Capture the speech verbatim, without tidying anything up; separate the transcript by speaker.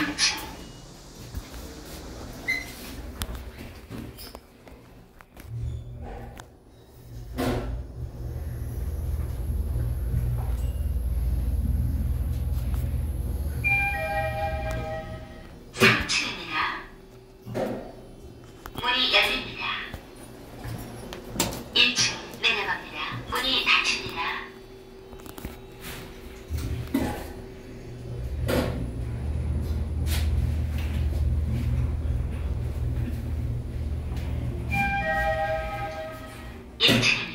Speaker 1: 삼 층. 삼 층입니다. 문이 열립니다. 일 층 내려갑니다. 문이 닫힙니다. 일 층입니다.